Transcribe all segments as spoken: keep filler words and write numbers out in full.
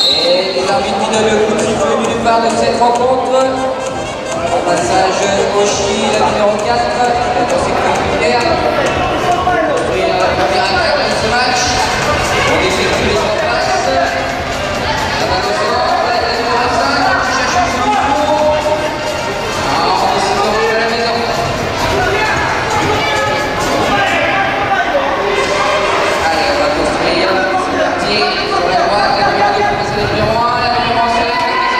Et les arbitres qui donnent le coup de sifflet du départ de cette rencontre. Au passage, Oshi, la numéro quatre, dans ses coéquipiers. Et la première attaque de ce match. On effectue les trois passes. La balle au centre, la numéro cinq, qui cherche un second tour. Ah, on décide de rentrer à la maison. Allez, on va construire. C'est parti. Sur la droite, la numéro deux pour passer le numéro un, la numéro cinq.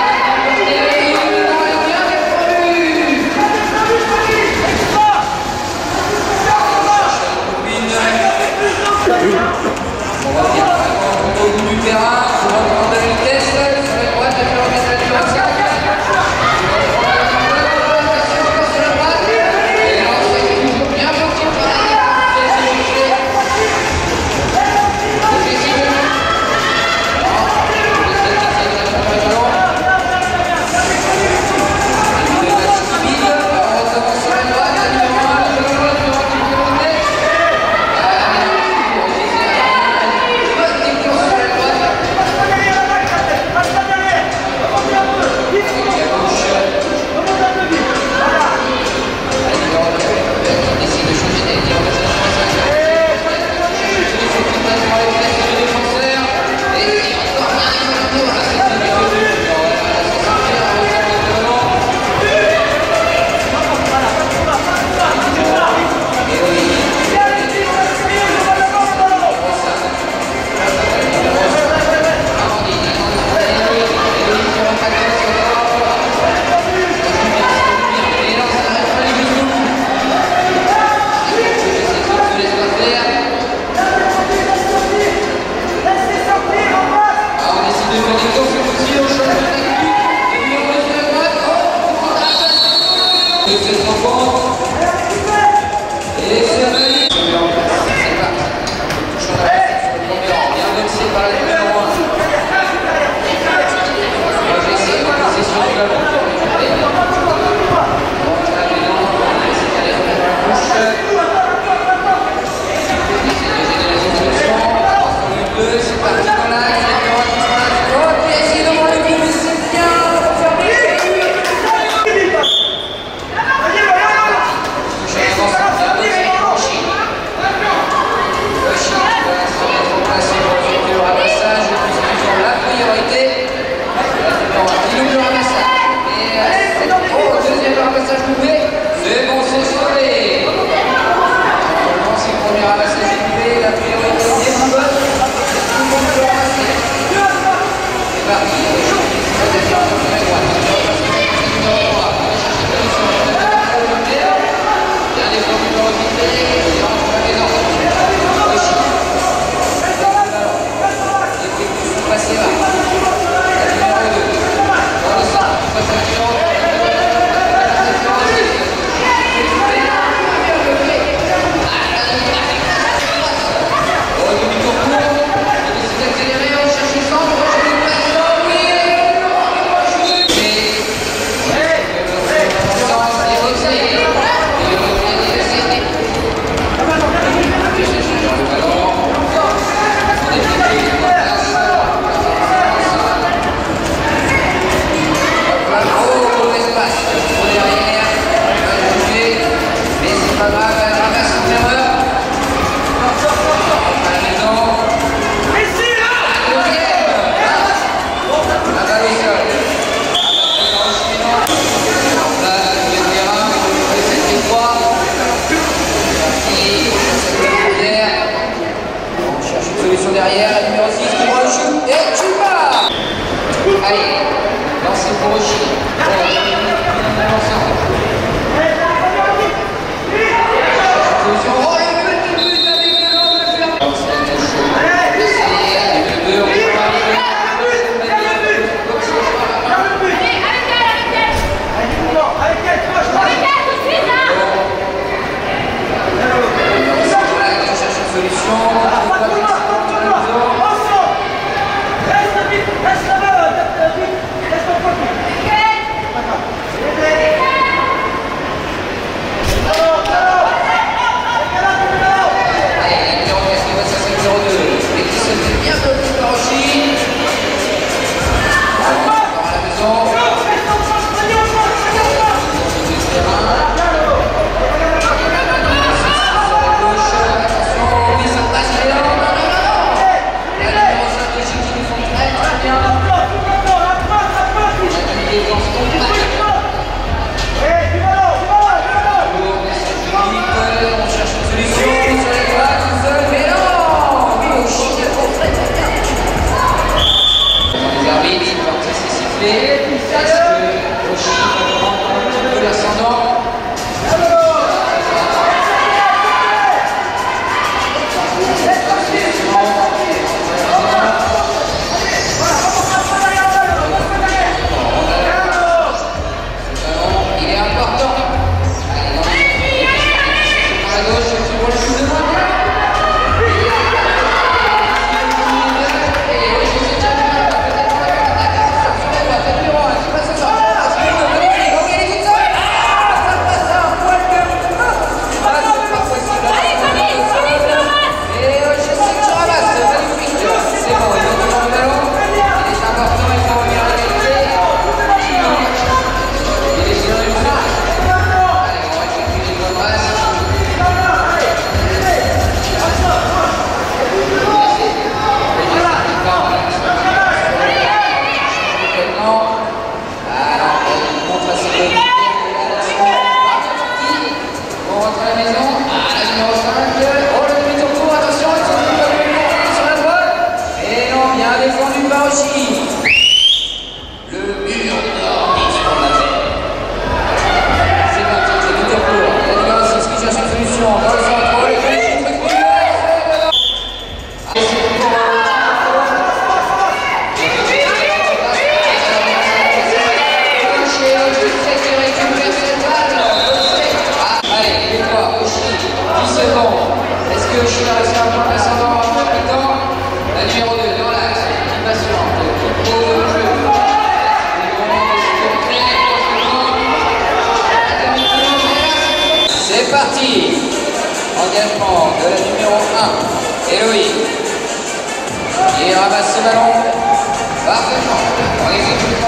On va bien au bout du terrain, on va prendre de la vitesse, sur la droite, la numéro quatre, la numéro cinq. Sur la droite, et là c'est toujours bien bloqué par l'arrière. C'est parti dans l'axe, la numéro dix-neuf. Oh, qui a essayé de voir le but. Et Loïc qui ramasse ce ballon parfaitement. On exécute.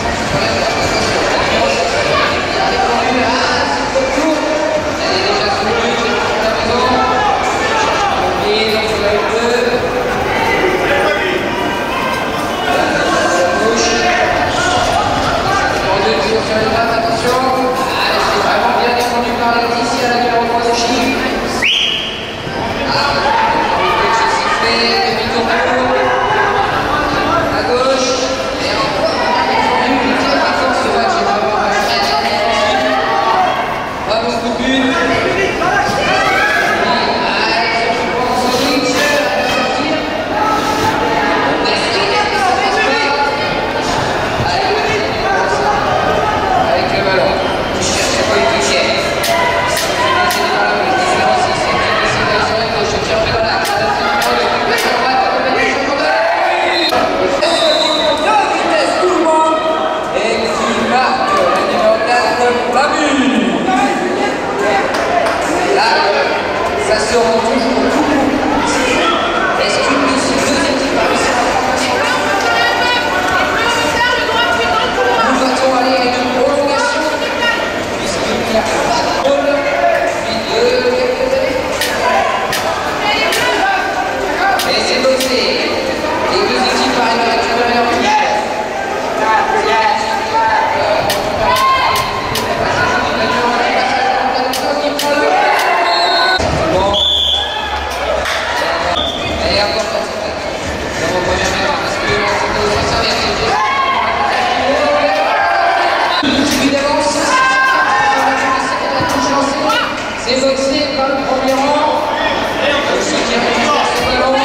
C'est boxé par le premier rang. Aussi qui récupère ce ballon.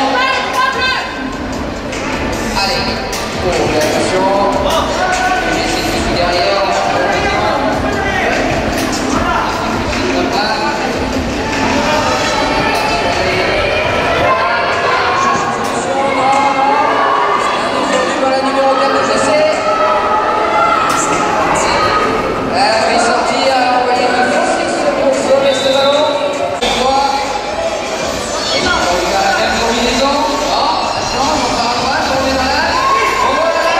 Allez, pour l'attention. J'essaie de suivre derrière. Par la numéro quatre de G C. Elle va sortir, elle a envoyé une force pour sauver ce ballon. Et puis on va faire la même combinaison. Oh, ça change, on part à droite, on est malade. On va la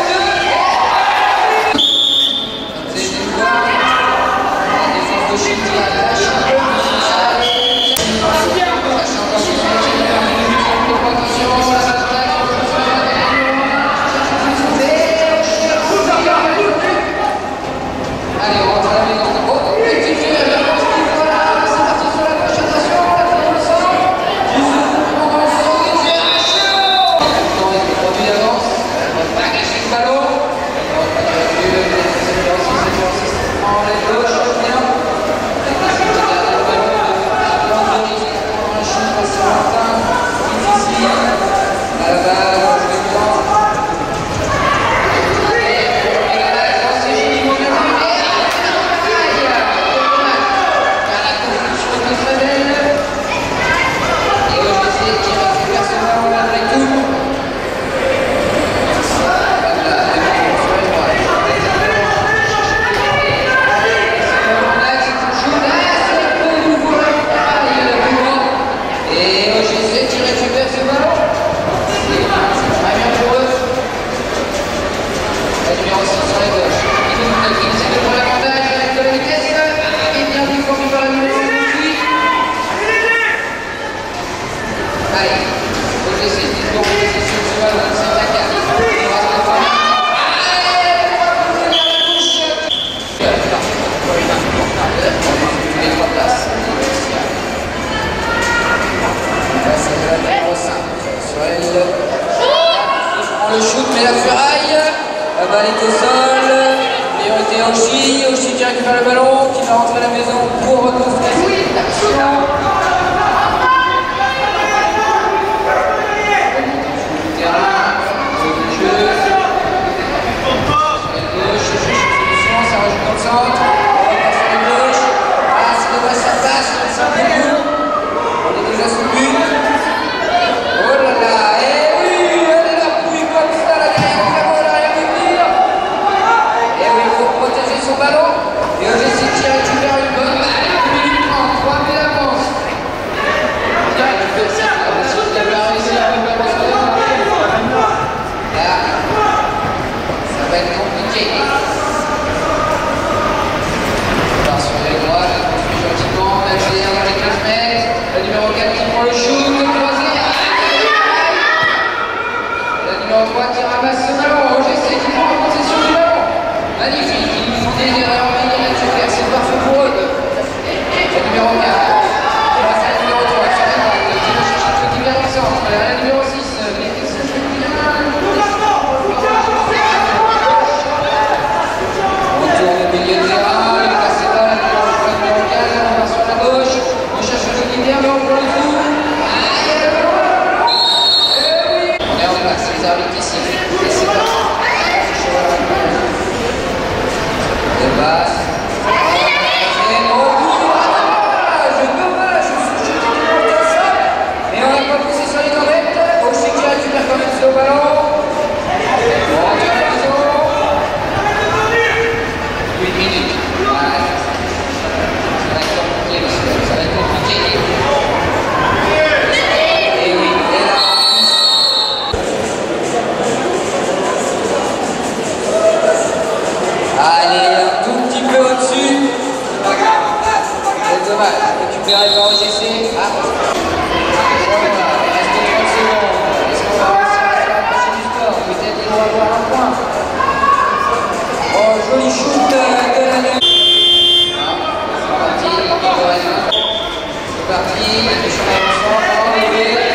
deux. Comme c'est chez toi, la défense de Chine qui a lâché un peu. Ça change en plus. Attention, la attaque. Allez, on rentre à la maison. Oh, petit jeu, voilà, c'est parti sur la gauche, attention, la fin du centre. Du on va s'organiser un chaud. Maintenant, il est produit d'avance. On va pas gâcher le ballon. On va pas gâcher le ballon. On lève gauche, bien. Le ballon de Landry. On la chine passe sur Martin. Difficile. À la balle, on joue le temps. Le shoot, mais la ferraille, la balle est au sol, priorité Oshi, Oshi qui récupère le ballon, qui va rentrer à la maison pour reconstruire l'action. Ballon et O G C qui récupère une bonne balle. deux minutes trente, trois minutes d'avance. On part sur les droits, plus gentiment, la dernière dans les quinze mètres. Le numéro quatre qui prend le shoot, le croisé. Le numéro trois qui ramasse ce ballon. J'essaie qui prend la possession du ballon. Magnifique, il nous fait des erreurs, mais il reste faire, c'est parfait pour eux. Le numéro quatre. Passe à la numéro trois, sur la droite, qui va chercher le petit vers le centre. La numéro six, récupéré par O G C. Ah. Voilà, il reste trente secondes. Est-ce qu'on va réussir à rapprocher du score? Peut-être qu'ils vont avoir un point. Oh, joli shoot de la nuit. C'est parti, c'est parti. Le chemin de centre,